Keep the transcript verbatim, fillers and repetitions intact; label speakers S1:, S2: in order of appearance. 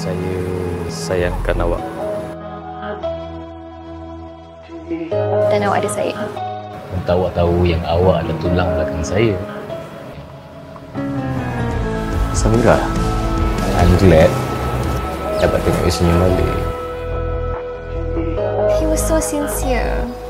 S1: Saya sayangkan awak.
S2: Dan awak ada saya.
S1: Untuk awak tahu yang awak adalah tulang belakang saya. Samira, I'm glad dapat tengok you senyum balik.
S2: He was so sincere.